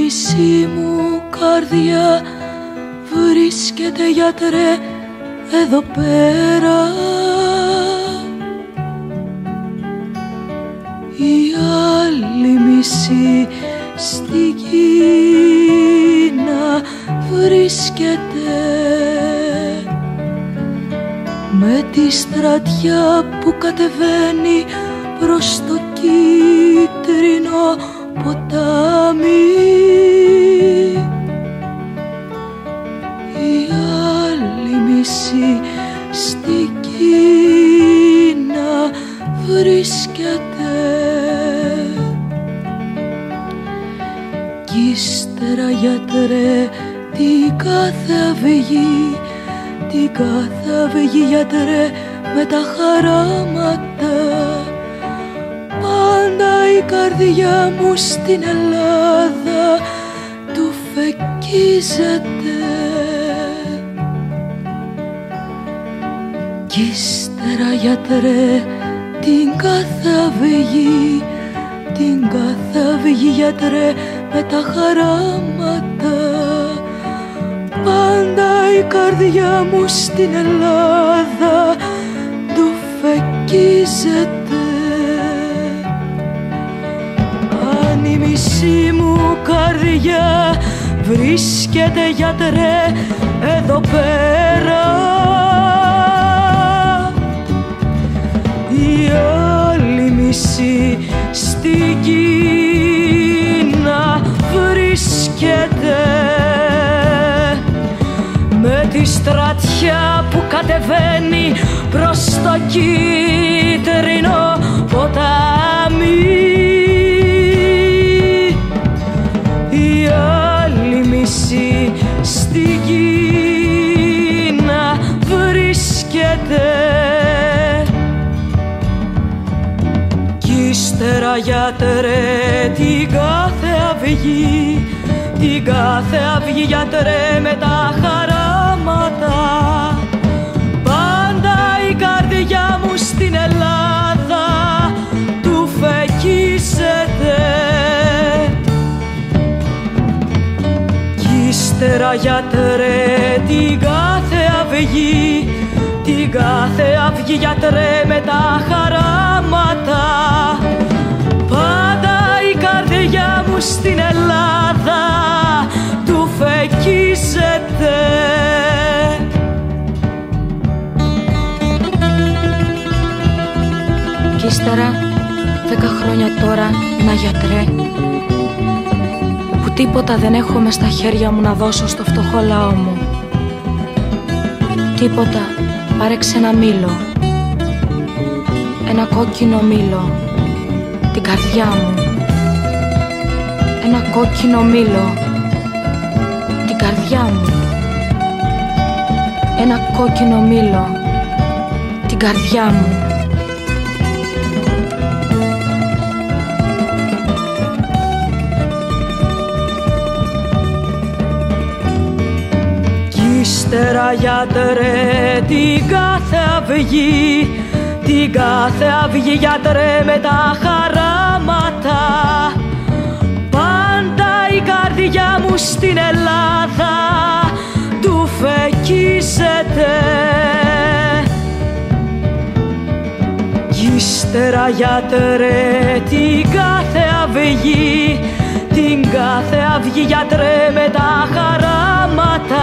μισή μου καρδιά βρίσκεται, γιατρέ, εδώ πέρα. Η άλλη μισή στην Κίνα βρίσκεται, με τη στρατιά που κατεβαίνει προς το κίτρινο ποτάμι. Η άλλη μισή στην Κίνα βρίσκεται, κι ύστερα, γιατρέ, την κάθε αυγή, την κάθε αυγή, γιατρέ, με τα χαράματα, πάντα η καρδιά μου στην Ελλάδα του φεκίζεται. Κι ύστερα, γιατρέ, την κάθε αυγή, την κάθε αυγή, γιατρέ, με τα χαράματα, πάντα η καρδιά μου στην Ελλάδα του φεκίζεται. Αν η μισή μου καρδιά βρίσκεται, γιατρέ, εδώ πέρα, η άλλη μισή στην Κίνα βρίσκεται, με τη στρατιά που κατεβαίνει προς το κίτρινο ποτάμι. Η άλλη μισή στην Κίνα βρίσκεται, κι ύστερα, γιατρέ, την κάθε αυγή, την κάθε αυγή, γιατρέ, με τα χαράματα, πάντα η καρδιά μου στην Ελλάδα του φεκίζεται. Κι ύστερα, γιατρέ, την κάθε αυγή, την κάθε αυγή, γιατρέ, με τα χαράματα, πάντα η καρδιά μου στην Ελλάδα του φεκίζεται. Κι ύστερα 10 χρόνια τώρα, να, γιατρέ, που τίποτα δεν έχω μες στα χέρια μου να δώσω στο φτωχό λαό μου. Τίποτα, πάρεξε ένα μήλο, ένα κόκκινο μήλο, την καρδιά μου. Ένα κόκκινο μήλο, την καρδιά μου. Ένα κόκκινο μήλο, την καρδιά μου. Κι ύστερα, γιατρέ, την κάθε αυγή, την κάθε αυγή, γιατρέ, με τα χαράματα, πάντα η καρδιά μου στην Ελλάδα του φεκίζεται. Κι ύστερα, γιατρέ, την κάθε αυγή, την κάθε αυγή, γιατρέ, με τα χαράματα,